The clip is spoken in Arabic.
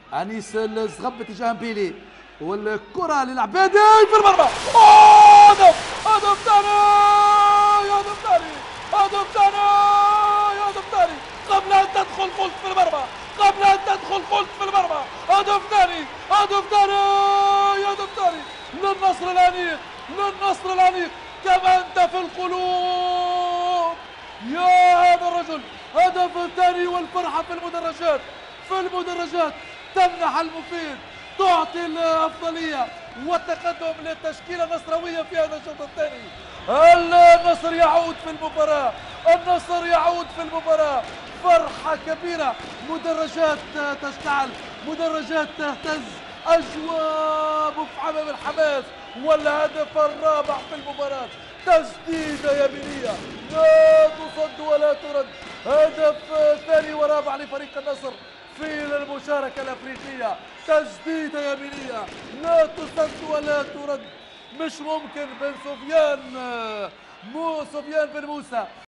انيس الزغب اتجاه مبيلي، والكره للعبادي في المرمى. هدف ثاني، هدف ثاني، هدف ثاني، هدف ثاني قبل ان تدخل قلت في المرمى، قبل ان تدخل قلت في المرمى. هدف ثاني، هدف ثاني، هدف ثاني للنصر الانيق، للنصر الانيق. كما انت في القلوب يا هذا الرجل. هدف الثاني والفرحة في المدرجات، في المدرجات تمنح المفيد، تعطي الأفضلية والتقدم للتشكيلة النصراوية في هذا الشوط الثاني. النصر يعود في المباراة، النصر يعود في المباراة. فرحة كبيرة، مدرجات تشتعل، مدرجات تهتز، أجواء مفعمة بالحماس. والهدف الرابع في المباراة، تسديدة يمينية لا تصد ولا ترد. هدف ثاني ورابع لفريق النصر في المشاركة الأفريقية. تسديدة يمينية لا تصد ولا ترد. مش ممكن بن سفيان، مو سفيان بن موسى